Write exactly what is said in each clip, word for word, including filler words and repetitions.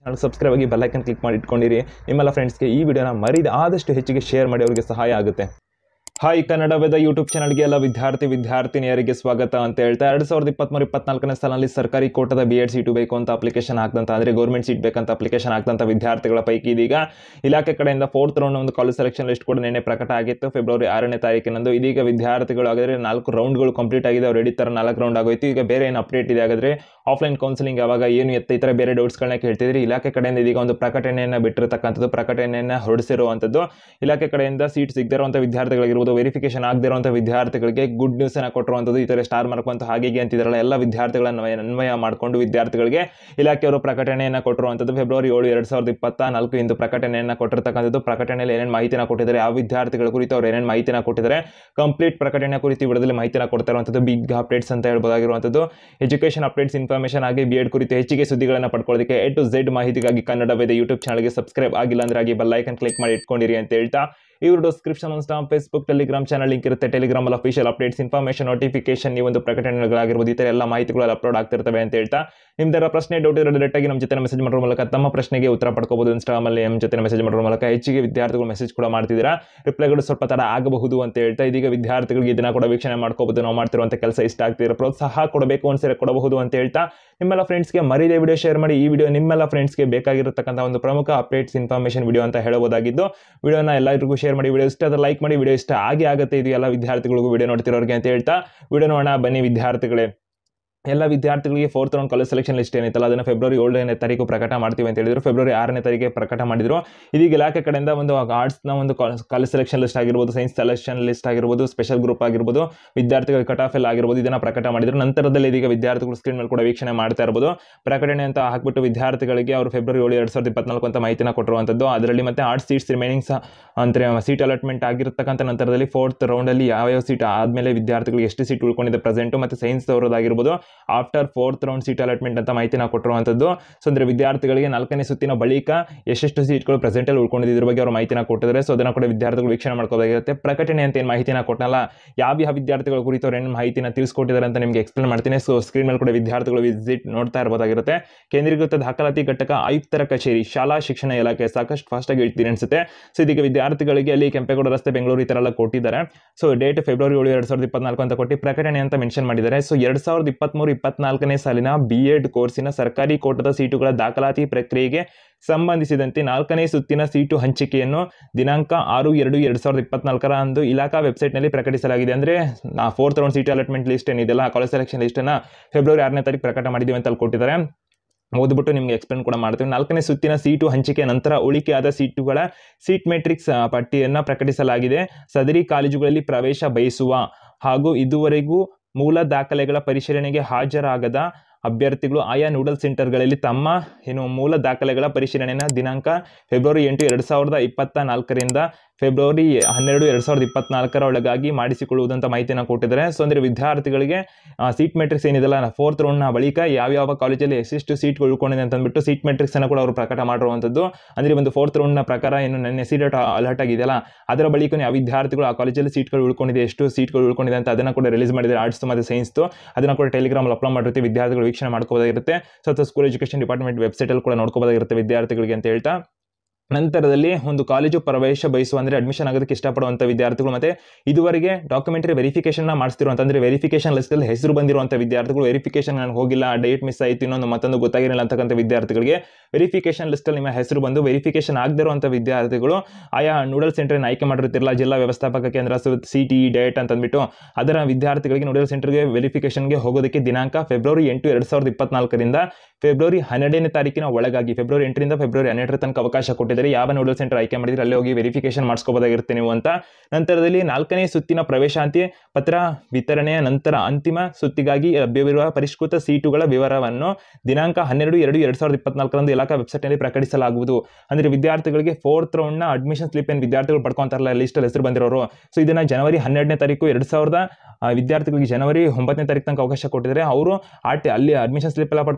Subscribe ಆಗಿ bell icon click ಮಾಡಿ ಇಟ್ಕೊಂಡಿರಿ. ನಿಮ್ಮೆಲ್ಲ ಫ್ರೆಂಡ್ಸ್ಗೆ ಈ ವಿಡಿಯೋನ ಮರಿದ ಆದಷ್ಟು ಹೆಚ್ಚಿಗೆ ಶೇರ್ ಮಾಡಿ ಅವರಿಗೆ ಸಹಾಯ ಆಗುತ್ತೆ. ಹಾಯ್ ಕನ್ನಡ ವೇದ ಯೂಟ್ಯೂಬ್ ಚಾನಲ್ಗೆ ಎಲ್ಲ ವಿದ್ಯಾರ್ಥಿ ವಿದ್ಯಾರ್ಥಿನಿಯರಿಗೆ ಸ್ವಾಗತ ಅಂತ ಹೇಳ್ತಾ ಎರಡು ಸಾವಿರದ ಇಪ್ಪತ್ತ್ಮೂರು ಇಪ್ಪತ್ನಾಲ್ಕನೇ ಸಾಲಿನಲ್ಲಿ ಸರ್ಕಾರಿ ಕೋಟದ ಬಿ ಎಡ್ ಸೀಟು ಬೇಕು ಅಂತ ಅಪ್ಲಿಕೇಶನ್ ಹಾಕ್ದಂತ ಅಂದರೆ ಗೌರ್ಮೆಂಟ್ ಸೀಟ್ ಬೇಕಂತ ಅಪ್ಲಿಕೇಶನ್ ಹಾಕ್ದಂಥ ವಿದ್ಯಾರ್ಥಿಗಳ ಪೈಕಿ ಇದೀಗ ಇಲಾಖೆ ಕಡೆಯಿಂದ ಫೋರ್ತ್ ರೌಂಡ್ ಒಂದು ಕಾಲೇಜ್ ಸೆಲೆಕ್ಷನ್ ಲಿಸ್ಟ್ ಕೂಡ ನಿನ್ನೆ ಪ್ರಕಟ ಆಗಿತ್ತು ಫೆಬ್ರವರಿ ಆರನೇ ತಾರೀಕಿನಂದು. ಇದೀಗ ವಿದ್ಯಾರ್ಥಿಗಳು ಹಾಗಾದರೆ ನಾಲ್ಕು ರೌಂಡ್ಗಳು ಕಂಪ್ಲೀಟ್ ಆಗಿದೆ, ಅವ್ರು ಎಡಿತರ ನಾಲ್ಕು ರೌಂಡ್ ಆಗೋಯ್ತು. ಈಗ ಬೇರೆ ಏನು ಅಪ್ಡೇಟ್ ಇದೆ ಹಾಗಾದರೆ ಆಫ್ಲೈನ್ ಕೌನ್ಸಿಲಿಂಗ್ ಯಾವಾಗ ಏನು ಎತ್ತ ಈ ಥರ ಬೇರೆ ಡೌಟ್ಸ್ಗಳನ್ನ ಕೇಳ್ತಿದ್ರೆ ಇಲಾಖೆ ಕಡೆಯಿಂದ ಇದೀಗ ಒಂದು ಪ್ರಕಟಣೆಯನ್ನು ಬಿಟ್ಟಿರತಕ್ಕಂಥದ್ದು, ಪ್ರಕಟಣೆಯನ್ನು ಹೊರಡಿಸಿರುವಂಥದ್ದು. ಇಲಾಖೆ ಕಡೆಯಿಂದ ಸೀಟ್ ಸಿಗದಿರುವಂಥ ವಿದ್ಯಾರ್ಥಿಗಳಿಗಿರ್ಬೋದು, ವೆರಿಫಿಕೇಶನ್ ಆಗದಿರುವಂಥ ವಿದ್ಯಾರ್ಥಿಗಳಿಗೆ ಗುಡ್ ನ್ಯೂಸ್ ಅನ್ನು ಕೊಟ್ಟಿರುವಂಥದ್ದು. ಈ ಥರ ಸ್ಟಾರ್ ಮಾರ್ಕ್ ಅಂತ ಹಾಗೆ ಅಂತಿದ್ದಾರಲ್ಲ, ಎಲ್ಲ ವಿದ್ಯಾರ್ಥಿಗಳನ್ನು ಅನ್ವಯ ಮಾಡಿಕೊಂಡು ವಿದ್ಯಾರ್ಥಿಗಳಿಗೆ ಇಲಾಖೆಯವರು ಪ್ರಕಟಣೆಯನ್ನು ಕೊಟ್ಟಿರುವಂಥದ್ದು. ಫೆಬ್ರವರಿ ಏಳು ಎರಡು ಸಾವಿರದ ಇಪ್ಪತ್ತ ನಾಲ್ಕು ಇಂದು ಪ್ರಕಟಣೆಯನ್ನು ಕೊಟ್ಟಿರ್ತಕ್ಕಂಥದ್ದು. ಪ್ರಕಟಣೆಯಲ್ಲಿ ಏನೇನು ಮಾಹಿತಿನ ಕೊಟ್ಟಿದ್ದಾರೆ, ಆ ವಿದ್ಯಾರ್ಥಿಗಳ ಕುರಿತು ಅವ್ರು ಏನೇನು ಮಾಹಿತಿನ ಕೊಟ್ಟಿದ್ದಾರೆ, ಕಂಪ್ಲೀಟ್ ಪ್ರಕಟಣೆ ಕುರಿತು ವಿಡಿಯೋದಲ್ಲಿ ಮಾಹಿತಿನ ಕೊಡ್ತಾ ಇರುವಂಥದ್ದು. ಬಿಗ್ ಅಪ್ಡೇಟ್ಸ್ ಅಂತ ಹೇಳ್ಬೋದಾಗಿರುವಂಥದ್ದು. ಎಜುಕೇಷನ್ ಅಪ್ಡೇಟ್ಸ್ ಇನ್ಫಾರ್ಮೇಷನ್ ಆಗಿ ಬಿ ಎಡ್ ಕುರಿತು ಹೆಚ್ಚಿಗೆ ಸುದ್ದಿಗಳನ್ನು ಪಡ್ಕೊಳ್ಳೋದಕ್ಕೆ ಎ ಟು ಝೆಡ್ ಮಾಹಿತಿಗಾಗಿ ಕನ್ನಡ ವೇದ ಯೂಟ್ಯೂಬ್ ಚಾನಲ್ಗೆ ಸಬ್ಸ್ಕ್ರೈಬ್ ಆಗಿಲ್ಲ ಅಂದ್ರೆ ಆಗಿ ಬೆಲ್ ಐಕನ್ ಕ್ಲಿಕ್ ಮಾಡಿ ಇಟ್ಕೊಂಡಿರಿ ಅಂತ ಹೇಳ್ತಾ ಈ video description Instagram Facebook Telegram channel link ಇರುತ್ತೆ. ಟೆಲಿಗ್ರಾಮ್ ಅಲ್ಲಿ ಅಫಿಷಿಯಲ್ ಅಪ್ಡೇಟ್ಸ್ ಇನ್ಫಾರ್ಮೇಷನ್ ನೋಟಿಫಿಕೇಶನ್ ಈ ಒಂದು ಪ್ರಕಟಣೆಗಳಾಗಿರ್ಬೋದು, ಈ ಥರ ಎಲ್ಲ ಮಾಹಿತಿಗಳು ಅಪ್ಲೋಡ್ ಆಗ್ತಿರ್ತವೆ ಅಂತ ಹೇಳ್ತಾ ನಿಮ್ದರ ಪ್ರಶ್ನೆ ಡೌಟ್ ಇರೋ ಡೈರೆಕ್ಟ್ ಆಗಿ ನಮ್ಮ ಜೊತೆ ಮೆಸೇಜ್ ಮಾಡೋದ್ರ ಮೂಲಕ ತಮ್ಮ ಪ್ರಶ್ನೆಗೆ ಉತ್ತರ ಪಡ್ಕೋಬಹುದು. ಇನ್ಸ್ಟಾಗ್ರಾಮ್ ಅಲ್ಲಿ ನಮ್ಮ ಜೊತೆ ಮೆಸೇಜ್ ಮಾಡೋದ್ರ ಮೂಲಕ ಹೆಚ್ಚಿಗೆ ವಿದ್ಯಾರ್ಥಿಗಳು ಮೆಸೇಜ್ ಕೂಡ ಮಾಡ್ತಿದ್ದೀರಾ, ರಿಪ್ಲೈಗಳು ಸ್ವಲ್ಪ ತಡ ಆಗಬಹುದು ಅಂತ ಹೇಳ್ತಾ ಇದೀಗ ವಿದ್ಯಾರ್ಥಿಗಳಿಗೆ ಇದನ್ನ ಕೂಡ ವೀಕ್ಷಣೆ ಮಾಡ್ಕೋಬಹುದು. ನಾವು ಮಾಡ್ತಿರುವಂಥ ಕೆಲಸ ಇಷ್ಟ ಆಗ್ತಿರೋ ಪ್ರೋತ್ಸಾಹ ಕೊಡಬೇಕು ಅನ್ಸಿದ್ರೆ ಕೊಡಬಹುದು ಅಂತ ಹೇಳ್ತಾ ನಿಮ್ಮೆಲ್ಲ ಫ್ರೆಂಡ್ಸ್ಗೆ ಮರಿದೇ ವಿಡಿಯೋ ಶೇರ್ ಮಾಡಿ. ಈ ವಿಡಿಯೋ ನಿಮ್ಮೆಲ್ಲ ಫ್ರೆಂಡ್ಸ್ಗೆ ಬೇಕಾಗಿರತಕ್ಕಂಥ ಒಂದು ಪ್ರಮುಖ ಅಪ್ಡೇಟ್ಸ್ ಇನ್ಫಾರ್ಮೇಷನ್ ವಿಡಿಯೋ ಅಂತ ಹೇಳಬಹುದಾಗಿದ್ದು, ವಿಡಿಯೋನ ಎಲ್ಲರಿಗೂ ಶೇರ್ ಮಾಡಿ. ವಿಡಿಯೋ ಇಷ್ಟ ಆದರೆ ಲೈಕ್ ಮಾಡಿ. ವಿಡಿಯೋ ಇಷ್ಟ ಆಗಿ ಆಗುತ್ತೆ ಇದು ಎಲ್ಲ ವಿದ್ಯಾರ್ಥಿಗಳಿಗೂ ವಿಡಿಯೋ ನೋಡ್ತಿರೋರಿಗೆ ಅಂತ ಹೇಳ್ತಾ ವಿಡಿಯೋ ನೋಡೋಣ ಬನ್ನಿ. ವಿದ್ಯಾರ್ಥಿಗಳೇ, ಎಲ್ಲ ವಿದ್ಯಾರ್ಥಿಗಳಿಗೆ fourth round college selection list ಏನಿತ್ತಲ್ಲ ಅದನ್ನು ಫೆಬ್ರವರಿ ಏಳನೇ ತಾರೀಕು ಪ್ರಕಟ ಮಾಡ್ತೀವಿ ಅಂತ ಹೇಳಿದ್ರು. ಫೆಬ್ರವರಿ ಆರನೇ ತಾರೀಕಿಗೆ ಪ್ರಕಟ ಮಾಡಿದ್ರು. ಇದೀಗ ಇಲಾಖೆ ಕಡೆಯಿಂದ ಒಂದು ಆರ್ಟ್ಸ್ನ ಒಂದು ಕಾಲೇಜ್ ಸೆಲೆಕ್ಷನ್ ಲಿಸ್ಟ್ ಆಗಿರ್ಬೋದು, ಸೈನ್ಸ್ ಸೆಲೆಕ್ಷನ್ ಲಿಸ್ಟ್ ಆಗಿರ್ಬೋದು, ಸ್ಪೆಷಲ್ ಗ್ರೂಪ್ ಆಗಿರ್ಬೋದು, ವಿದ್ಯಾರ್ಥಿಗಳ ಕಟ್ ಆಫ್ ಎಲ್ಲ ಆಗಿರ್ಬೋದು, ಇದನ್ನು ಪ್ರಕಟ ಮಾಡಿದ್ರು. ನಂತರದಲ್ಲಿ ಇದೀಗ ವಿದ್ಯಾರ್ಥಿಗಳು ಸ್ಕ್ರೀನ್ ಮೇಲೆ ಕೂಡ ವೀಕ್ಷಣೆ ಮಾಡ್ತಾ ಇರ್ಬೋದು. ಪ್ರಕಟಣೆ ಅಂತ ಹಾಕ್ಬಿಟ್ಟು ವಿದ್ಯಾರ್ಥಿಗಳಿಗೆ ಅವರು ಫೆಬ್ರವರಿ ಏಳು ಎರಡು ಸಾವಿರದ ಇಪ್ಪತ್ನಾಲ್ಕು ಅಂತ ಮಾಹಿತಿನ ಕೊಟ್ಟಿರುವಂಥದ್ದು. ಅದರಲ್ಲಿ ಮತ್ತೆ ಆರ್ಟ್ಸ್ ಸೀಟ್ಸ್ ರಿಮೈನಿಂಗ್ಸ್ ಅಂದರೆ ಸೀಟ್ ಅಲಾಟ್ಮೆಂಟ್ ಆಗಿರ್ತಕ್ಕಂಥ ನಂತರದಲ್ಲಿ ಫೋರ್ತ್ ರೌಂಡಲ್ಲಿ ಯಾವ್ಯಾವ ಸೀಟ್ ಆದಮೇಲೆ ವಿದ್ಯಾರ್ಥಿಗಳಿಗೆ ಎಷ್ಟು ಸೀಟ್ ಉಳ್ಕೊಂಡಿದೆ ಪ್ರೆಸೆಂಟು, ಮತ್ತು ಸೈನ್ಸ್ ಅವರದಾಗಿರ್ಬೋದು after fourth round seat allotment ಅಂತ ಮಾಹಿತಿನ ಕೊಟ್ಟಿರುವಂಥದ್ದು. ಸೊ ಅಂದರೆ ವಿದ್ಯಾರ್ಥಿಗಳಿಗೆ ನಾಲ್ಕನೇ ಸುತ್ತಿನ ಬಳಿಕ ಎಷ್ಟೆಷ್ಟು ಸೀಟ್ಗಳು ಪ್ರೆಸೆಂಟಲ್ಲಿ ಉಳ್ಕೊಂಡಿದ್ದು ಇದ್ರ ಬಗ್ಗೆ ಅವರು ಮಾಹಿತಿನ ಕೊಟ್ಟಿದ್ದಾರೆ. ಸೊ ಅದನ್ನು ಕೂಡ ವಿದ್ಯಾರ್ಥಿಗಳು ವೀಕ್ಷಣೆ ಮಾಡ್ಕೋದಾಗಿರುತ್ತೆ. ಪ್ರಕಟಣೆ ಅಂತ ಏನು ಮಾಹಿತಿನ ಕೊಟ್ಟನಲ್ಲ, ಯಾವ ಯಾವ ವಿದ್ಯಾರ್ಥಿಗಳ ಕುರಿತು ಅವ್ರು ಏನು ಮಾಹಿತಿನ ತಿಳಿಸ್ಕೊಟ್ಟಿದ್ದಾರೆ ಅಂತ ನಿಮಗೆ ಎಕ್ಸ್ಪ್ಲೇನ್ ಮಾಡ್ತೀನಿ. ಸೊ ಸ್ಕ್ರೀನ್ ಮೇಲೆ ಕೂಡ ವಿದ್ಯಾರ್ಥಿಗಳು ವಿಸಿಟ್ ನೋಡ್ತಾ ಇರಬಹುದಾಗಿರುತ್ತೆ. ಕೇಂದ್ರೀಕೃತ ದಾಖಲಾತಿ ಘಟಕ ಆಯುಕ್ತರ ಕಚೇರಿ ಶಾಲಾ ಶಿಕ್ಷಣ ಇಲಾಖೆ ಸಾಕಷ್ಟು ಫಾಸ್ಟಾಗಿ ಹೇಳ್ತೀನಿ ಅನಿಸುತ್ತೆ. ಸೊ ಇದೀಗ ವಿದ್ಯಾರ್ಥಿಗಳಿಗೆ ಅಲ್ಲಿ ಕೆಂಪೇಗೌಡ ರಸ್ತೆ ಬೆಂಗಳೂರು ಈ ಥರ ಎಲ್ಲ ಕೊಟ್ಟಿದ್ದಾರೆ. ಸೊ ಡೇಟ್ ಫೆಬ್ರವರಿ ಏಳು ಎರಡು ಸಾವಿರದ ಇಪ್ಪತ್ನಾಲ್ಕು ಅಂತ ಕೊಟ್ಟು ಪ್ರಕಟಣೆ ಅಂತ ಮೆನ್ಷನ್ ಮಾಡಿದ್ದಾರೆ. ಸೊ ಎರಡು ಸಾವಿರದ ಇಪ್ಪತ್ತ್ಮೂರು ಇಪ್ಪತ್ನಾಲ್ಕನೇ ಸಾಲಿನ ಬಿ ಎಡ್ ಕೋರ್ಸಿನ ಸರ್ಕಾರಿ ಕೋಟದ ಸೀಟುಗಳ ದಾಖಲಾತಿ ಪ್ರಕ್ರಿಯೆಗೆ ಸಂಬಂಧಿಸಿದಂತೆ ನಾಲ್ಕನೇ ಸುತ್ತಿನ ಸೀಟು ಹಂಚಿಕೆಯನ್ನು ದಿನಾಂಕ ಆರು ಎರಡು ಎರಡು ಸಾವಿರದ ಇಪ್ಪತ್ನಾಲ್ಕರ ಅಂದು ಇಲಾಖಾ ವೆಬ್ಸೈಟ್ನಲ್ಲಿ ಪ್ರಕಟಿಸಲಾಗಿದೆ. ಅಂದರೆ fourth round seat allotment list ಏನಿದೆಲ್ಲ ಕಾಲೇಜ್ ಸೆಲೆಕ್ಷನ್ ಲಿಸ್ಟನ್ನು ಫೆಬ್ರವರಿ ಆರನೇ ತಾರೀಕು ಪ್ರಕಟ ಮಾಡಿದ್ದೀವಿ ಅಂತ ಅಲ್ಲಿ ಕೊಟ್ಟಿದ್ದಾರೆ. ಓದ್ಬಿಟ್ಟು ನಿಮಗೆ ಎಕ್ಸ್ಪ್ಲೇನ್ ಕೂಡ ಮಾಡ್ತೀವಿ. ನಾಲ್ಕನೇ ಸುತ್ತಿನ ಸೀಟು ಹಂಚಿಕೆ ನಂತರ ಉಳಿಕೆಯಾದ ಸೀಟುಗಳ ಸೀಟ್ ಮೆಟ್ರಿಕ್ಸ್ ಪಟ್ಟಿಯನ್ನು ಪ್ರಕಟಿಸಲಾಗಿದೆ. ಸದರಿ ಕಾಲೇಜುಗಳಲ್ಲಿ ಪ್ರವೇಶ ಬಯಸುವ ಹಾಗೂ ಇದುವರೆಗೂ ಮೂಲ ದಾಖಲೆಗಳ ಪರಿಶೀಲನೆಗೆ ಹಾಜರಾಗದ ಅಭ್ಯರ್ಥಿಗಳು ಆಯಾ ನೂಡಲ್ ಸೆಂಟರ್ಗಳಲ್ಲಿ ತಮ್ಮ ಏನು ಮೂಲ ದಾಖಲೆಗಳ ಪರಿಶೀಲನೆಯನ್ನು ದಿನಾಂಕ ಫೆಬ್ರವರಿ ಎಂಟು ಎರಡು ಸಾವಿರದ ಇಪ್ಪತ್ತ ನಾಲ್ಕರಿಂದ ಫೆಬ್ರವರಿ ಹನ್ನೆರಡು ಎರಡು ಸಾವಿರದ ಇಪ್ಪತ್ನಾಲ್ಕರ ಒಳಗಾಗಿ ಮಾಡಿಸಿಕೊಳ್ಳುವುದಂತ ಮಾಹಿತಿಯನ್ನು ಕೊಟ್ಟಿದ್ದಾರೆ. ಸೊ ಅಂದರೆ ವಿದ್ಯಾರ್ಥಿಗಳಿಗೆ ಸೀಟ್ ಮೆಟ್ರಿಕ್ಸ್ ಏನಿದೆಲ್ಲ ಫೋರ್ತ್ ರೌಂಡ್ನ ಬಳಿಕ ಯಾವ್ಯಾವ ಕಾಲೇಜಲ್ಲಿ ಎಷ್ಟೆಷ್ಟು ಸೀಟ್ಗಳು ಉಳ್ಕೊಂಡಿದೆ ಅಂತಂದ್ಬಿಟ್ಟು ಸೀಟ್ ಮೆಟ್ರಿಕ್ಸನ್ನು ಕೂಡ ಅವರು ಪ್ರಕಟ ಮಾಡಿರುವಂಥದ್ದು. ಅಂದರೆ ಒಂದು ಫೋರ್ತ್ ರೌಂಡ್ನ ಪ್ರಕಾರ ಏನು ನನ್ನ ಸೀಟ್ ಅಲರ್ಟ್ ಆಗಿದೆಯಲ್ಲ ಅದರ ಬಳಿಕ ಯಾವ ವಿದ್ಯಾರ್ಥಿಗಳು ಆ ಕಾಲೇಜಲ್ಲಿ ಸೀಟ್ಗಳು ಉಳ್ಕೊಂಡಿದೆ, ಎಷ್ಟು ಸೀಟ್ಗಳು ಉಳ್ಕೊಂಡಿದೆ ಅಂತ ಅದನ್ನು ಕೂಡ ರಿಲೀಸ್ ಮಾಡಿದ್ದಾರೆ. ಆರ್ಟ್ಸ್ ಮತ್ತು ಸೈನ್ಸ್ದು ಅದನ್ನು ಕೂಡ ಟೆಲಿಗ್ರಾಮಲ್ಲಿ ಅಪ್ಲೋಡ್ ಮಾಡಿರ್ತೀವಿ, ವಿದ್ಯಾರ್ಥಿಗಳು ವೀಕ್ಷಣೆ ಮಾಡ್ಕೋಬೋದಾಗಿರುತ್ತೆ. ಸೊ ಅಥವಾ ಸ್ಕೂಲ್ ಎಜುಕೇಷನ್ ಡಿಪಾರ್ಟ್ಮೆಂಟ್ ವೆಬ್ಸೈಟಲ್ಲಿ ಕೂಡ ನೋಡ್ಕೋಬೋದಾಗಿರುತ್ತೆ ವಿದ್ಯಾರ್ಥಿಗಳಿಗೆ ಅಂತ ಹೇಳ್ತಾ ನಂತರದಲ್ಲಿ ಒಂದು ಕಾಲೇಜು ಪ್ರವೇಶ ಬಯಸುವ ಅಂದರೆ ಅಡ್ಮಿಷನ್ ಆಗೋದಕ್ಕೆ ಇಷ್ಟಪಡುವಂಥ ವಿದ್ಯಾರ್ಥಿಗಳು ಮತ್ತು ಇದುವರೆಗೆ ಡಾಕ್ಯುಮೆಂಟರಿ ವೆರಿಫಿಕೇಷನ್ನ ಮಾಡಿಸ್ತಿರುವಂಥ ಅಂದರೆ ವೆರಿಫಿಕೇಷನ್ ಲಿಸ್ಟಲ್ಲಿ ಹೆಸರು ಬಂದಿರುವಂಥ ವಿದ್ಯಾರ್ಥಿಗಳು, ವೆರಿಫಿಕೇಷನ್ ನನಗೆ ಹೋಗಿಲ್ಲ, ಡೇಟ್ ಮಿಸ್ ಆಯಿತು, ಇನ್ನೊಂದು ಮತ್ತೊಂದು ಗೊತ್ತಾಗಿರಲಿಲ್ಲ ಅಂತಕ್ಕಂಥ ವಿದ್ಯಾರ್ಥಿಗಳಿಗೆ ವೆರಿಫಿಕೇಷನ್ ಲಿಸ್ಟಲ್ಲಿ ನಿಮ್ಮ ಹೆಸರು ಬಂದು ವೆರಿಫಿಕೇಷನ್ ಆಗದಿರುವಂಥ ವಿದ್ಯಾರ್ಥಿಗಳು ಆಯಾ ನೂಡಲ್ ಸೆಂಟರ್ನ ಆಯ್ಕೆ ಮಾಡಿರ್ತಿರಲ್ಲ, ಜಿಲ್ಲಾ ವ್ಯವಸ್ಥಾಪಕ ಕೇಂದ್ರ ಸಿ ಟಿ ಡೇಟ್ ಅಂತಂದ್ಬಿಟ್ಟು ಅದರ ವಿದ್ಯಾರ್ಥಿಗಳಿಗೆ ನೂಡಲ್ ಸೆಂಟರ್ಗೆ ವೆರಿಫಿಕೇಷನ್ಗೆ ಹೋಗೋದಕ್ಕೆ ದಿನಾಂಕ ಫೆಬ್ರವರಿ ಎಂಟು ಎರಡು ಸಾವಿರದ ಇಪ್ಪತ್ನಾಲ್ಕರಿಂದ ಫೆಬ್ರವರಿ ಹನ್ನೆರಡನೇ ತಾರೀಕಿನ ಒಳಗಾಗಿ ಫೆಬ್ರವರಿ ಎಂಟರಿಂದ ಫೆಬ್ರವರಿ ಹನ್ನೆರಡರ ತನಕ ಅವಕಾಶ ಕೊಟ್ಟಿದ್ದಾರೆ. ಯಾವ ನೂಡಲ್ ಸೆಂಟರ್ ಆಯ್ಕೆ ಮಾಡಿದ್ರೆ ಅಲ್ಲಿ ಹೋಗಿ ವೆರಿಫಿಕೇಷನ್ ಮಾಡಿಸ್ಕೋಬೋದಾಗಿರುತ್ತೆ ನೀವು ಅಂತ. ನಂತರದಲ್ಲಿ ನಾಲ್ಕನೇ ಸುತ್ತಿನ ಪ್ರವೇಶಾಂತಿ ಪತ್ರ ವಿತರಣೆಯ ನಂತರ ಅಂತಿಮ ಸುತ್ತಿಗಾಗಿ ಲಭ್ಯವಿರುವ ಪರಿಷ್ಕೃತ ಸೀಟುಗಳ ವಿವರವನ್ನು ದಿನಾಂಕ ಹನ್ನೆರಡು ಎರಡು ಎರಡು ಸಾವಿರದ ಇಪ್ಪತ್ನಾಲ್ಕರಂದು ಇಲಾಖಾ ವೆಬ್ಸೈಟ್ನಲ್ಲಿ ಪ್ರಕಟಿಸಲಾಗುವುದು. ಅಂದರೆ ವಿದ್ಯಾರ್ಥಿಗಳಿಗೆ ಫೋರ್ತ್ ರೌಂಡ್ನ ಅಡ್ಮಿಷನ್ ಸ್ಲಿಪ್ ಏನು ವಿದ್ಯಾರ್ಥಿಗಳು ಪಡ್ಕೊಂತಾರಲ್ಲ ಲಿಸ್ಟಲ್ಲಿ ಹೆಸರು ಬಂದಿರೋರು, ಸೊ ಇದನ್ನು ಜನವರಿ ಹನ್ನೆರಡನೇ ತಾರೀಕು ಎರಡು ಸಾವಿರದ ವಿದ್ಯಾರ್ಥಿಗಳಿಗೆ ಜನವರಿ ಒಂಬತ್ತನೇ ತಾರೀಕು ತನಕ ಅವಕಾಶ ಕೊಟ್ಟಿದ್ದಾರೆ. ಅವರು ಆಟ ಅಲ್ಲಿ ಅಡ್ಮಿಷನ್ ಸ್ಲಿಪ್ ಎಲ್ಲ ಪಡ್ಕೊಂಡು ಅಡ್ಮಿಷನ್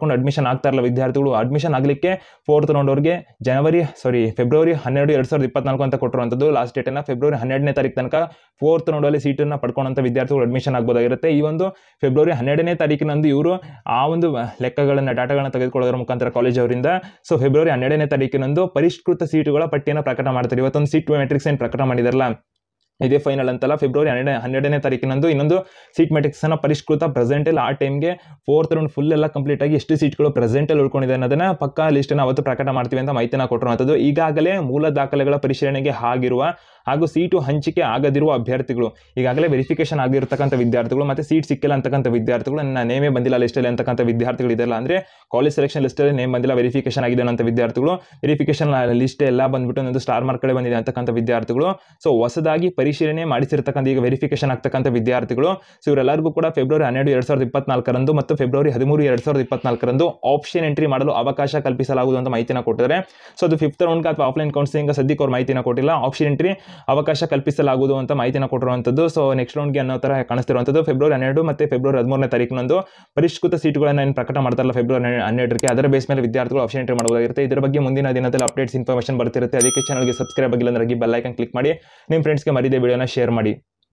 ಆಗ್ತಾ ಇರಲ್ಲ ವಿದ್ಯಾರ್ಥಿಗಳು ಅಡ್ಮಿಷನ್ ಆಗಲಿಕ್ಕೆ ಫೋರ್ತ್ ರೌಂಡ್ ಅವ್ರಿಗೆ ಜನವರಿ ಸಾರಿ ಫೆಬ್ರವರಿ ಹನ್ನೆರಡು ಎರಡು ಸಾವಿರದ ಇಪ್ಪತ್ನಾಲ್ಕು ಅಂತ ಕೊಟ್ಟಿರುವಂಥದ್ದು ಲಾಸ್ಟ್ ಡೇಟನ್ನು ಫೆಬ್ರವರಿ ಹನ್ನೆರಡನೇ ತಾರೀಕು ತನಕ ಫೋರ್ತ್ ರೌಂಡಲ್ಲಿ ಸೀಟನ್ನು ಪಡ್ಕೊಂಡಂಥ ವಿದ್ಯಾರ್ಥಿಗಳು ಅಡ್ಮಿಷನ್ ಆಗ್ಬೋದಾಗಿರುತ್ತೆ. ಈ ಒಂದು ಫೆಬ್ರವರಿ ಹನ್ನೆರಡನೇ ತಾರೀಕಿನಂದು ಇವರು ಆ ಒಂದು ಲೆಕ್ಕಗಳನ್ನು ಡಾಟಾಗಳನ್ನು ತೆಗೆದುಕೊಳ್ಳೋದ್ರ ಮುಖಾಂತರ ಕಾಲೇಜ್ ಅವರಿಂದ ಸೊ ಫೆಬ್ರವರಿ ಹನ್ನೆರಡನೇ ತಾರೀಕಿನಂದು ಪರಿಷ್ಕೃತ ಸೀಟುಗಳ ಪಟ್ಟಿಯನ್ನು ಪ್ರಕಟ ಮಾಡ್ತಾರೆ. ಇವತ್ತೊಂದು ಸೀಟ್ ಮೆಟ್ರಿಕ್ಸ್ ಏನು ಪ್ರಕಟ ಮಾಡಿದಾರಲ್ಲ ಇದೇ ಫೈನಲ್ ಅಂತಲ್ಲ, ಫೆಬ್ರವರಿ ಹನ್ನೆರಡು ಹನ್ನೆರಡನೇ ತಾರೀಕಿನಂದು ಇನ್ನೊಂದು ಸೀಟ್ ಮೆಟ್ರಿಕ್ಸನ್ನು ಪರಿಷ್ಕೃತ ಪ್ರೆಸೆಂಟಲ್ಲಿ ಆ ಟೈಮ್ಗೆ ಫೋರ್ತ್ ರೌಂಡ್ ಫುಲ್ ಎಲ್ಲ ಕಂಪ್ಲೀಟ್ ಆಗಿ ಎಷ್ಟು ಸೀಟ್ಗಳು ಪ್ರೆಸೆಂಟಲ್ಲಿ ಉಳ್ಕೊಂಡಿದೆ ಅನ್ನೋದನ್ನ ಪಕ್ಕಾ ಲಿಸ್ಟನ್ನು ಅವತ್ತು ಪ್ರಕಟ ಮಾಡ್ತೀವಿ ಅಂತ ಮಾಹಿತಿನ ಕೊಟ್ಟಿರುವಂಥದ್ದು. ಈಗಾಗಲೇ ಮೂಲ ದಾಖಲೆಗಳ ಪರಿಶೀಲನೆಗೆ ಆಗಿರುವ ಹಾಗೂ ಸೀಟು ಹಂಚಿಕೆ ಆಗದಿರುವ ಅಭ್ಯರ್ಥಿಗಳು, ಈಗಾಗಲೇ ವೆರಿಫಿಕೇಶನ್ ಆಗಿರತಕ್ಕಂಥ ವಿದ್ಯಾರ್ಥಿಗಳು ಮತ್ತು ಸೀಟ್ ಸಿಕ್ಕಿಲ್ಲ ಅಂತಕ್ಕಂಥ ವಿದ್ಯಾರ್ಥಿಗಳು, ನನ್ನ ನೇಮೇ ಬಂದಿಲ್ಲ ಲಿಸ್ಟಲ್ಲಿ ಅಂತಕ್ಕಂಥ ವಿದ್ಯಾರ್ಥಿಗಳು ಇದೆಲ್ಲ ಅಂದರೆ ಕಾಲೇಜ್ ಸೆಲೆಕ್ಷನ್ ಲಿಸ್ಟಲ್ಲಿ ನೇಮ್ ಬಂದಿಲ್ಲ ವೆರಿಫಿಕೇಶನ್ ಆಗಿದೆ ಅಂತ ವಿದ್ಯಾರ್ಥಿಗಳು, ವೆರಿಫಿಕೇಶನ್ ಲಿಸ್ಟ್ ಎಲ್ಲ ಬಂದ್ಬಿಟ್ಟು ಒಂದು ಸ್ಟಾರ್ ಮಾರ್ಕ್ ಕಡೆ ಬಂದಿದೆ ಅಂತಕ್ಕಂಥ ವಿದ್ಯಾರ್ಥಿಗಳು, ಸೊ ಹೊಸದಾಗಿ ಪರಿಶೀಲನೆ ಮಾಡಿಸಿರ್ತಕ್ಕಂಥ ಈಗ ವೆರಿಫಿಕೇಶನ್ ಆಗ್ತಕ್ಕಂಥ ವಿದ್ಯಾರ್ಥಿಗಳು, ಸೊ ಇವರೆಲ್ಲರಿಗೂ ಕೂಡ ಫೆಬ್ರವರಿ ಹನ್ನೆರಡು ಎರಡು ಸಾವಿರದ ಇಪ್ಪತ್ನಾಲ್ಕರಂದು ಮತ್ತು ಫೆಬ್ರವರಿ ಹದಿಮೂರು ಎರಡು ಸಾವಿರದ ಇಪ್ಪತ್ನಾಲ್ಕರಂದು ಆಪ್ಷನ್ ಎಂಟ್ರಿ ಮಾಡಲು ಅವಕಾಶ ಕಲ್ಪಿಸಲಾಗುವುದು ಅಂತ ಮಾಹಿತಿನ ಕೊಟ್ಟಿದ್ದಾರೆ. ಸೊ ಅದು ಫಿಫ್ತ್ ರೌಂಡ್ಗೆ ಅಥವಾ ಆಫ್ಲೈನ್ ಕೌನ್ಸಿಲಿಂಗ್ ಸದ್ಯಕ್ಕೆ ಅವ್ರು ಮಾಹಿತಿನ ಕೊಟ್ಟಿಲ್ಲ. ಆಪ್ಷನ್ ಎಂಟ್ರಿ ಅವಕಾಶ ಕಲ್ಪಿಸಲಾಗುವುದು ಅಂತ ಮಾಹಿತಿನ ಕೊಟ್ಟಿರುವಂಥದ್ದು. ಸೊ ನೆಕ್ಸ್ಟ್ ರೌಂಡ್ಗೆ ಅನ್ನೋ ಥರ ಕಾಣಿಸ್ತಿರುವಂಥದ್ದು ಫೆಬ್ರವರಿ ಹನ್ನೆರಡು ಮತ್ತು ಫೆಬ್ರವರಿ ಹದಿಮೂರನೇ ತಾರೀಕಿನಂದು ಪರಿಷ್ಕೃತ ಸೀಟುಗಳನ್ನು ಏನು ಪ್ರಕಟ ಮಾಡ್ತಾರಲ್ಲ ಫೆಬ್ರವರಿ ಹನ್ನೆರಡಕ್ಕೆ, ಅದರ ಬೇಸ್ ಮೇಲೆ ವಿದ್ಯಾರ್ಥಿಗಳು ಆಪ್ಷನ್ ಎಂಟ್ರಿ ಮಾಡಬಹುದಾಗಿರುತ್ತೆ. ಇದರ ಬಗ್ಗೆ ಮುಂದಿನ ದಿನದಲ್ಲಿ ಅಪ್ಡೇಟ್ಸ್ ಇನ್ಫಾರ್ಮೇಷನ್ ಬರ್ತಿರುತ್ತೆ. ಅದಕ್ಕೆ ಚಾನಲ್ಗೆ ಸಬ್ಸ್ಕ್ರೈಬ್ ಆಗಿಲ್ಲ ಅಂದ್ರೆ ಬೆಲ್ ಐಕಾನ್ ಕ್ಲಿಕ್ ಮಾಡಿ ನಿಮ್ಮ ಫ್ರೆಂಡ್ಸ್ಗೆ ಮರಿದೇ ವಿಡಿಯೋನ ಶೇರ್ ಮಾಡಿ.